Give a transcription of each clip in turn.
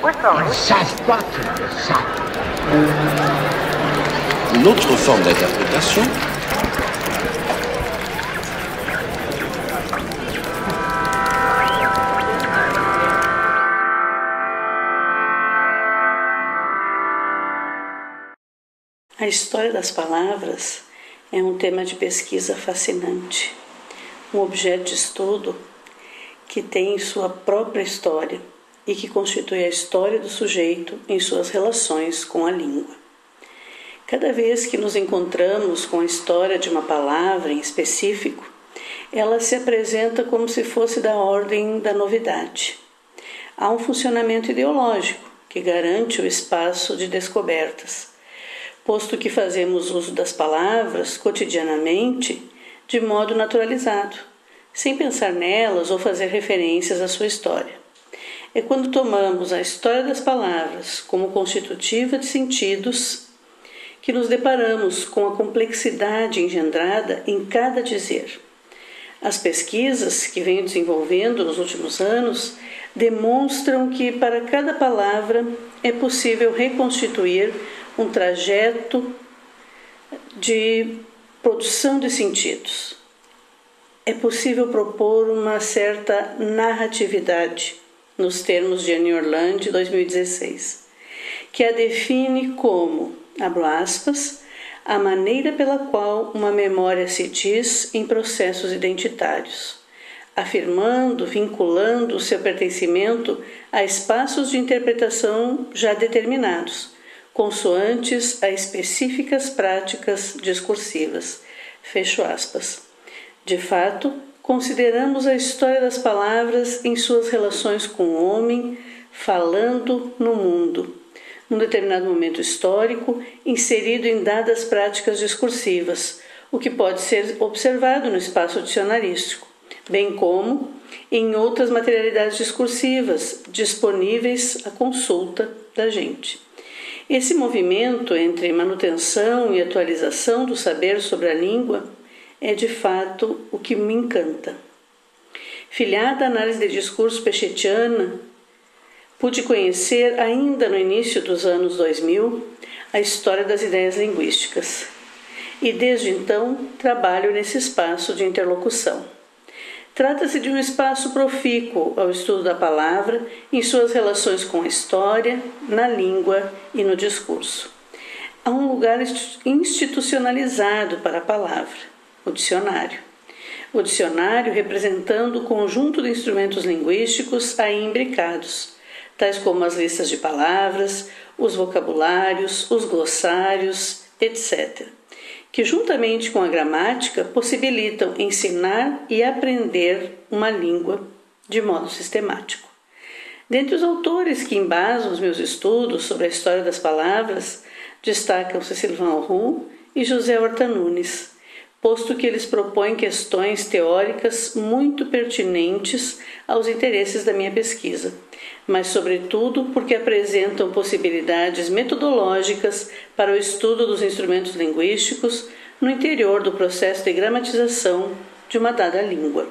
Ils savent pas qu'ils le savent. Une autre forme d'interprétation A história das palavras é um tema de pesquisa fascinante, um objeto de estudo que tem sua própria história e que constitui a história do sujeito em suas relações com a língua. Cada vez que nos encontramos com a história de uma palavra em específico, ela se apresenta como se fosse da ordem da novidade. Há um funcionamento ideológico que garante o espaço de descobertas, posto que fazemos uso das palavras cotidianamente de modo naturalizado, sem pensar nelas ou fazer referências à sua história. É quando tomamos a história das palavras como constitutiva de sentidos que nos deparamos com a complexidade engendrada em cada dizer. As pesquisas que venho desenvolvendo nos últimos anos demonstram que para cada palavra é possível reconstituir um trajeto de produção de sentidos. É possível propor uma certa narratividade, nos termos de Annie Orlandi, 2016, que a define como, abro aspas, a maneira pela qual uma memória se diz em processos identitários, afirmando, vinculando o seu pertencimento a espaços de interpretação já determinados, consoantes a específicas práticas discursivas. Fecho aspas. De fato, consideramos a história das palavras em suas relações com o homem, falando no mundo, num determinado momento histórico, inserido em dadas práticas discursivas, o que pode ser observado no espaço dicionarístico, bem como em outras materialidades discursivas disponíveis à consulta da gente. Esse movimento entre manutenção e atualização do saber sobre a língua é, de fato, o que me encanta. Filiada à análise de discurso pechetiana, pude conhecer, ainda no início dos anos 2000, a história das ideias linguísticas. E, desde então, trabalho nesse espaço de interlocução. Trata-se de um espaço profícuo ao estudo da palavra em suas relações com a história, na língua e no discurso. Há um lugar institucionalizado para a palavra, o dicionário. O dicionário representando o conjunto de instrumentos linguísticos aí imbricados, tais como as listas de palavras, os vocabulários, os glossários, etc., que juntamente com a gramática possibilitam ensinar e aprender uma língua de modo sistemático. Dentre os autores que embasam os meus estudos sobre a história das palavras, destacam-se Sylvain Roux e José Horta Nunes, posto que eles propõem questões teóricas muito pertinentes aos interesses da minha pesquisa, mas sobretudo porque apresentam possibilidades metodológicas para o estudo dos instrumentos linguísticos no interior do processo de gramatização de uma dada língua.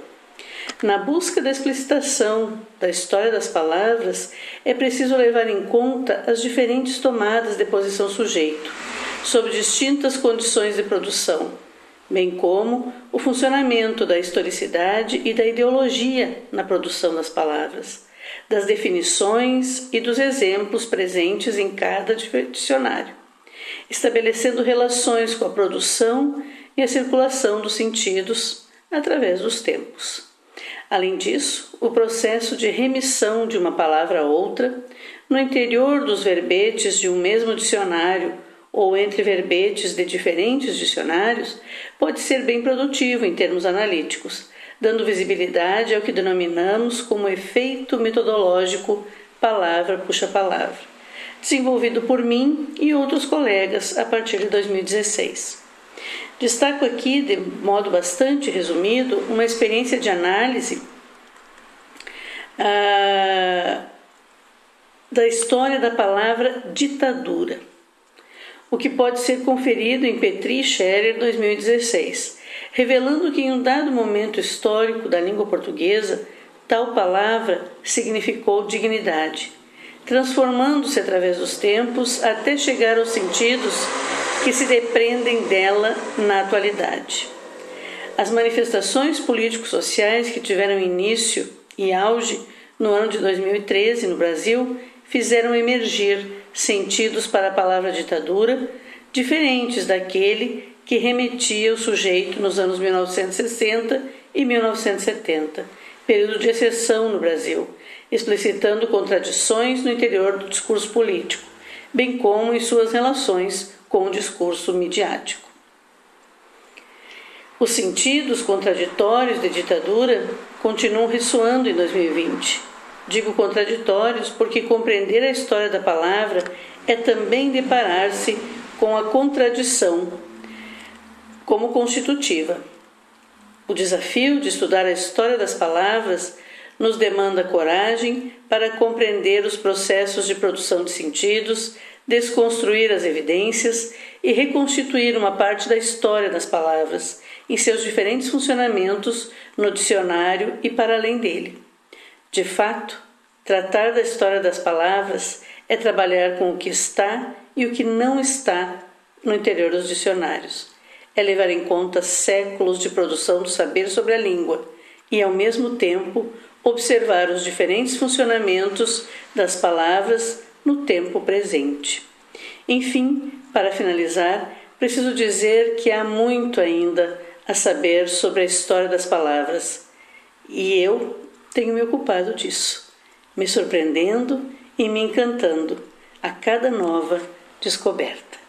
Na busca da explicitação da história das palavras, é preciso levar em conta as diferentes tomadas de posição sujeito, sob distintas condições de produção, bem como o funcionamento da historicidade e da ideologia na produção das palavras, das definições e dos exemplos presentes em cada dicionário, estabelecendo relações com a produção e a circulação dos sentidos através dos tempos. Além disso, o processo de remissão de uma palavra a outra, no interior dos verbetes de um mesmo dicionário ou entre verbetes de diferentes dicionários, pode ser bem produtivo em termos analíticos, dando visibilidade ao que denominamos como efeito metodológico palavra puxa palavra, desenvolvido por mim e outros colegas a partir de 2016. Destaco aqui, de modo bastante resumido, uma experiência de análise da história da palavra ditadura, o que pode ser conferido em Petri e Scherer 2016, revelando que em um dado momento histórico da língua portuguesa, tal palavra significou dignidade, transformando-se através dos tempos até chegar aos sentidos que se depreendem dela na atualidade. As manifestações político-sociais que tiveram início e auge no ano de 2013 no Brasil fizeram emergir sentidos para a palavra ditadura diferentes daquele que remetia o sujeito nos anos 1960 e 1970, período de exceção no Brasil, explicitando contradições no interior do discurso político, bem como em suas relações com o discurso midiático. Os sentidos contraditórios da ditadura continuam ressoando em 2020. Digo contraditórios porque compreender a história da palavra é também deparar-se com a contradição como constitutiva. O desafio de estudar a história das palavras nos demanda coragem para compreender os processos de produção de sentidos, desconstruir as evidências e reconstituir uma parte da história das palavras em seus diferentes funcionamentos no dicionário e para além dele. De fato, tratar da história das palavras é trabalhar com o que está e o que não está no interior dos dicionários. É levar em conta séculos de produção do saber sobre a língua e, ao mesmo tempo, observar os diferentes funcionamentos das palavras no tempo presente. Enfim, para finalizar, preciso dizer que há muito ainda a saber sobre a história das palavras e eu tenho me ocupado disso, me surpreendendo e me encantando a cada nova descoberta.